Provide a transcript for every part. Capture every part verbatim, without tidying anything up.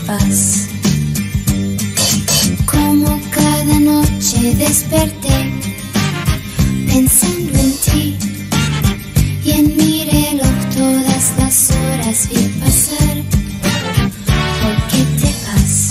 vas. Como cada noche desperté pensando en ti, y en mi reloj todas las horas vi pasar. ¿Por qué te vas?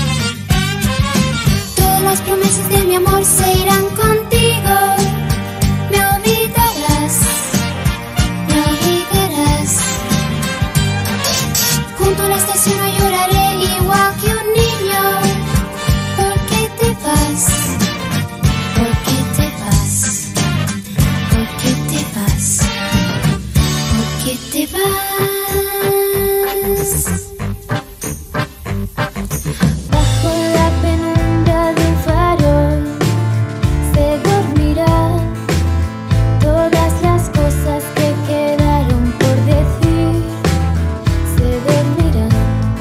Todas las promesas de mi amor se irán contigo. Me olvidarás, me olvidarás. Junto a la estación no lloraré igual que un niño. ¿Por qué te vas? ¿Por qué te vas? ¿Por qué te vas? ¿Por qué te vas? Bajo la penumbra de un farol se dormirá todas las cosas que quedaron por decir. Se dormirán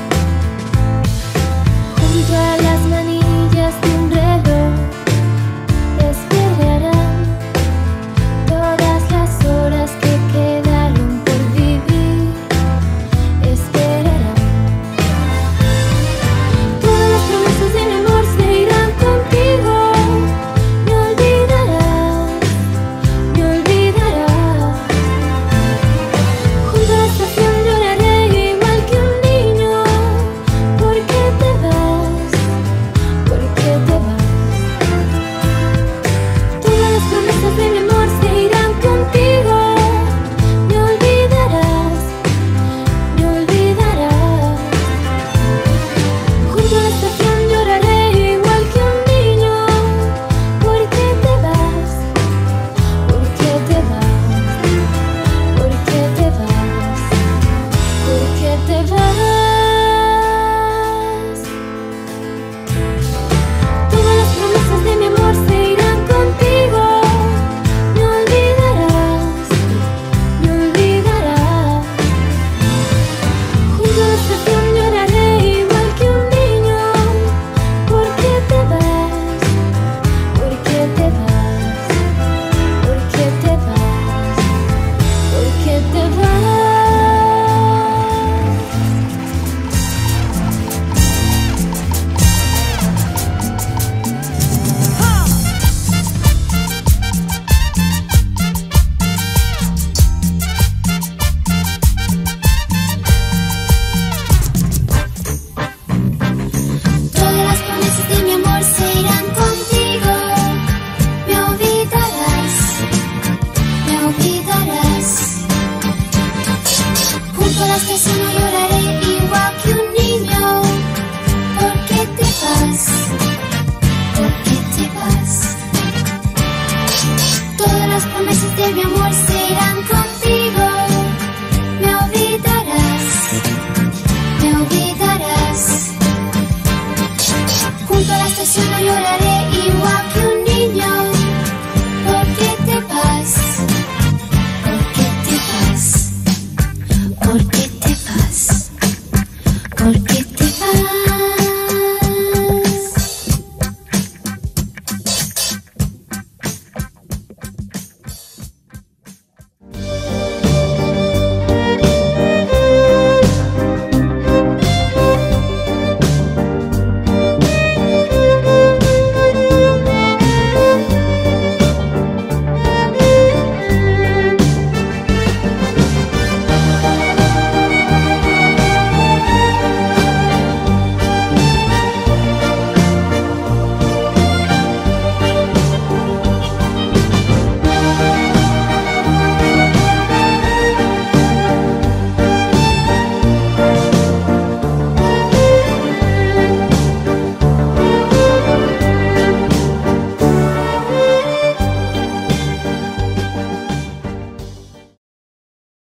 junto a las manillas de un reloj. Esperarán todas las horas que quedaron por vivir. Esperarán. Todas las promesas de mi amor se irán contigo. Me olvidarás, me olvidarás. Junto a la estación lloraré igual que un niño. ¿Por qué te vas? ¿Por qué te vas? Todas las promesas de mi amor se irán contigo. Me olvidarás, me olvidarás. Junto a la estación lloraré igual que un niño. ¿Por qué te vas? ¿Por qué te vas? ¿Por qué te vas? ¿Por qué te vas? Todas las promesas de mi amor se irán contigo. Me olvidarás, me olvidarás. Junto a la estación lloraré igual que un niño. ¿Por qué te vas? ¿Por qué te vas? ¿Por qué te vas? ¿Por qué te vas? Todas las promesas de mi amor se irán contigo. Me olvidarás, me olvidarás. Junto a la estación